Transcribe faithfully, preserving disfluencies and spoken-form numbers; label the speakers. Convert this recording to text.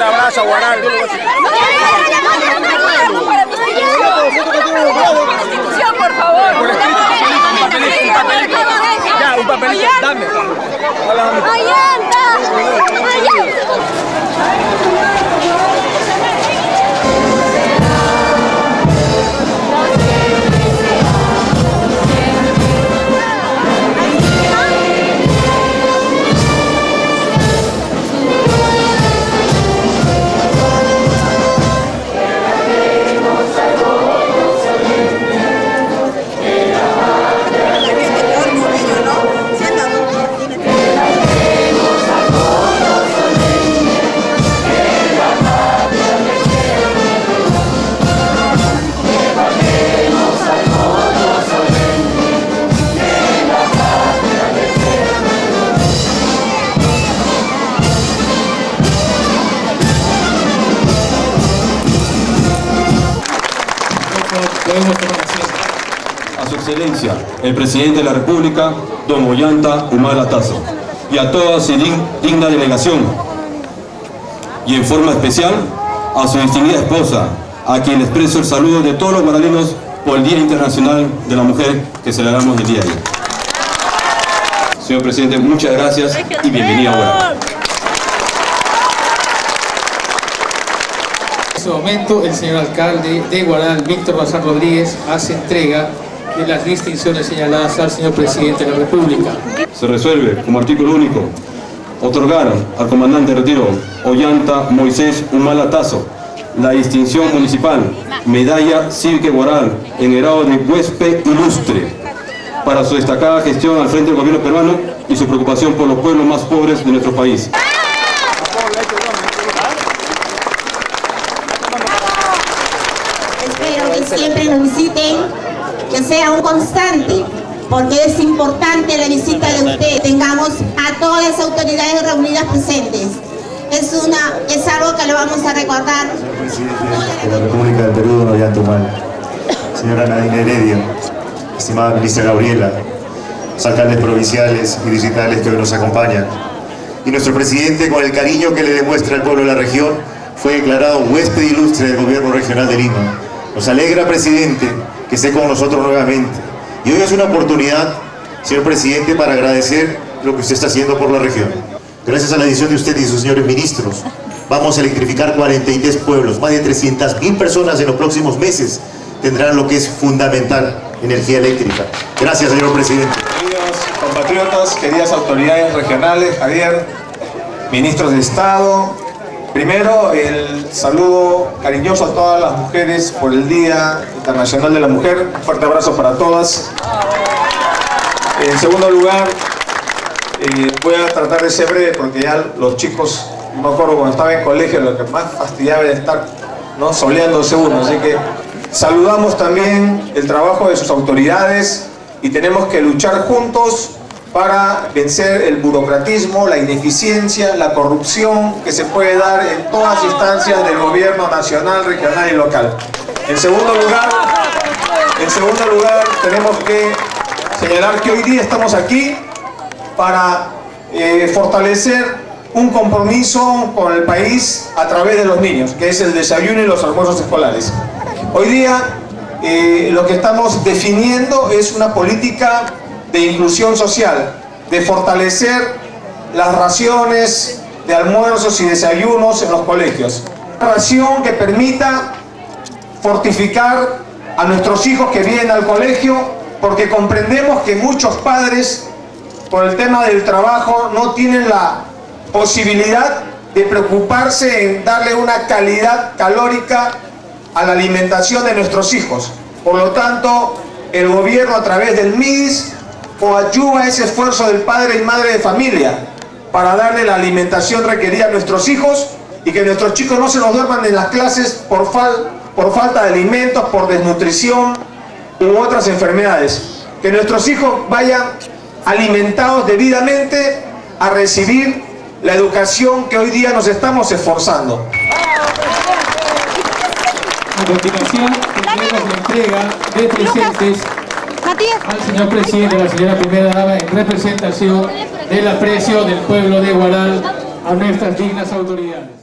Speaker 1: fuerte abrazo a Guaral.
Speaker 2: Por favor.
Speaker 1: Ya, un papelito, dame.
Speaker 2: ¡Ayanta!
Speaker 3: A su excelencia, el presidente de la República, don Ollanta Humala Tazo, y a toda su digna delegación, y en forma especial a su distinguida esposa, a quien expreso el saludo de todos los guaraleños por el Día Internacional de la Mujer que celebramos el día de hoy. Señor presidente, muchas gracias y bienvenido a Guaral.
Speaker 4: En este momento, el señor alcalde de Guaral, Víctor Bazán Rodríguez, hace entrega de las distinciones señaladas al señor presidente de la República.
Speaker 3: Se resuelve, como artículo único, otorgar al comandante de retiro Ollanta Moisés Humala Tazo la distinción municipal Medalla Cívica Guaral en grado de huésped ilustre para su destacada gestión al frente del gobierno peruano y su preocupación por los pueblos más pobres de nuestro país.
Speaker 5: Espero que siempre nos visiten, que sea un constante, porque es importante la visita de usted. Tengamos a todas las autoridades reunidas presentes. Es, una, es algo que lo vamos a recordar.
Speaker 6: Presidente de la República del Perú, don Ollanta Humala, señora Nadine Heredia, estimada ministra Gabriela, los alcaldes provinciales y distritales que hoy nos acompañan, y nuestro presidente, con el cariño que le demuestra al pueblo de la región, fue declarado huésped ilustre del gobierno regional de Lima. Nos alegra, presidente, que esté con nosotros nuevamente. Y hoy es una oportunidad, señor presidente, para agradecer lo que usted está haciendo por la región. Gracias a la decisión de usted y sus señores ministros, vamos a electrificar cuarenta y tres pueblos. Más de trescientas mil personas en los próximos meses tendrán lo que es fundamental, energía eléctrica. Gracias, señor presidente.
Speaker 7: Queridos compatriotas, queridas autoridades regionales, Javier, ministros de Estado, primero el saludo cariñoso a todas las mujeres por el Día Internacional de la Mujer. Un fuerte abrazo para todas. En segundo lugar, eh, voy a tratar de ser breve porque ya los chicos, no me acuerdo cuando estaba en colegio, lo que más fastidiaba era estar, ¿no?, soleándose uno. Así que saludamos también el trabajo de sus autoridades y tenemos que luchar juntos para vencer el burocratismo, la ineficiencia, la corrupción que se puede dar en todas las instancias del gobierno nacional, regional y local. En segundo lugar, en segundo lugar tenemos que señalar que hoy día estamos aquí para eh, fortalecer un compromiso con el país a través de los niños, que es el desayuno y los almuerzos escolares. Hoy día eh, lo que estamos definiendo es una política de inclusión social, de fortalecer las raciones de almuerzos y desayunos en los colegios. Una ración que permita fortificar a nuestros hijos que vienen al colegio, porque comprendemos que muchos padres, por el tema del trabajo, no tienen la posibilidad de preocuparse en darle una calidad calórica a la alimentación de nuestros hijos. Por lo tanto, el gobierno a través del M I D I S coadyuva ese esfuerzo del padre y madre de familia para darle la alimentación requerida a nuestros hijos y que nuestros chicos no se nos duerman en las clases por, fal por falta de alimentos, por desnutrición u otras enfermedades. Que nuestros hijos vayan alimentados debidamente a recibir la educación que hoy día nos estamos esforzando.
Speaker 4: A continuación, tendremos la entrega de presentes al señor presidente y a la señora primera dama en representación del aprecio del pueblo de Guaral a nuestras dignas autoridades.